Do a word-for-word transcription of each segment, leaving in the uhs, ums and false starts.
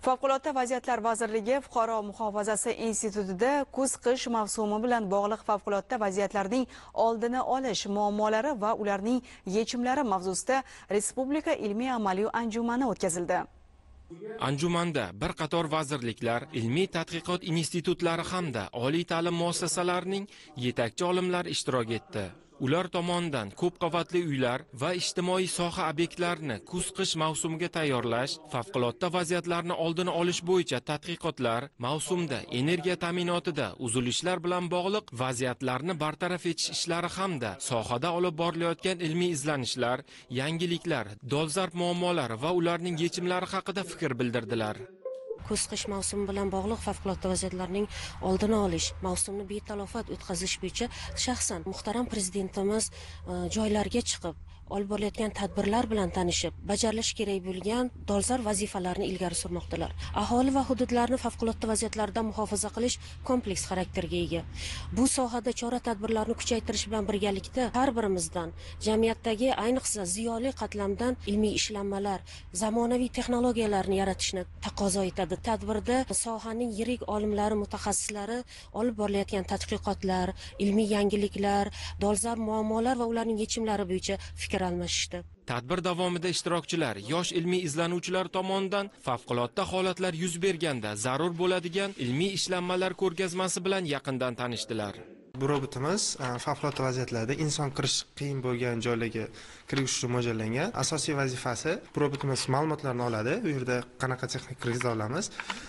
Favqulodda vaziyatlar vazirligi Fuqaro muhofazasi institutida kuz-qish mavsumi bilan bog'liq favqulodda vaziyatlarning oldini olish muammolari va ularning yechimlari mavzusida respublika ilmiy-amaliy anjumani o'tkazildi. Anjumanda bir qator vazirliklar, ilmiy tadqiqot institutlari hamda oliy ta'lim muassasalarining yetakchi olimlari ishtirok etdi. Ular tomonidan ko'p qavatli uylar va ijtimoiy soha obyektlarini kuz-qish mavsumiga tayyorlash, favqulodda vaziyatlarni oldini olish bo'yicha tadqiqotlar, mavsumda energiya ta'minotida uzilishlar bilan bog'liq vaziyatlarni bartaraf etish ishlari hamda sohada olib borilayotgan ilmiy izlanishlar, yangiliklar, dolzarb muammolar va ularning yechimlari haqida fikr bildirdilar. Kuz-qish mavsumi bilan bog'liq favqulodda vaziyatlarning oldini olish, mavsumni betalofat o'tkazish bo'yicha shaxsan muhtaram prezidentimiz joylarga chiqib, olib borilayotgan tadbirlar bilan tanishib, bajarilishi kerak bo'lgan dolzarb vazifalarni ilgari surmoqdalar. Aholi va hududlarni favqulodda vaziyatlardan muhofaza qilish kompleks xarakterga ega. Bu sohada chora-tadbirlarni kuchaytirish bilan birgalikda har birimizdan, jamiyatdagi ayniqsa ziyoli qatlamdan ilmiy ishlanmalar, zamonaviy texnologiyalarni yaratishni taqozo etadi. Tadbirda sohaning yirik olimlari, mutaxassislari olib borilayotgan tadqiqotlar, ilmiy yangiliklar, dolzarb muammolar va ularning yechimlari bo'yicha fikr almashishdi. Tadbir davomida ishtirokchilar yosh ilmiy izlanuvchilar tomonidan favqulodda holatlar yuz berganda zarur bo'ladigan ilmiy ishlanmalar ko'rgazmasi bilan yaqindan tanishdilar. Bu robotimiz favqulodda vaziyatlarda inson kirish qiyin bo'lgan joylarga kirish uchun mo'ljallangan. Asosiy vazifasi bu robotimiz ma'lumotlarni oladi. Bu yerda qanaqa texnika kirgiza olamiz.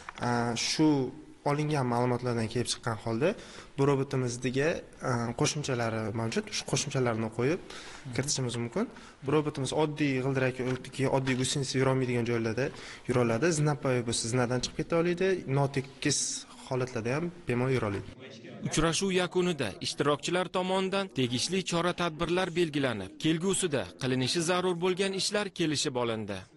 Shu olingan ma'lumotlardan kelib chiqqan holda bu robotimizga qo'shimchalari mavjud. Shu qo'shimchalarni qo'yib kiritishimiz mumkin. Bu robotimiz oddiy g'ildirak yoki oddiy gusenitsiya yura olmaydigan joylarda yura oladi. Zinapoya bo'lsa zinadan chiqib keta oladi. Notekis holatlarda ham bemalol yura oladi. Uchrashuv yakunida ishtirokchilar tomonidan tegishli chora-tadbirlar belgilanib, kelgusida qilinishi zarur bo'lgan ishlar kelishib olindi.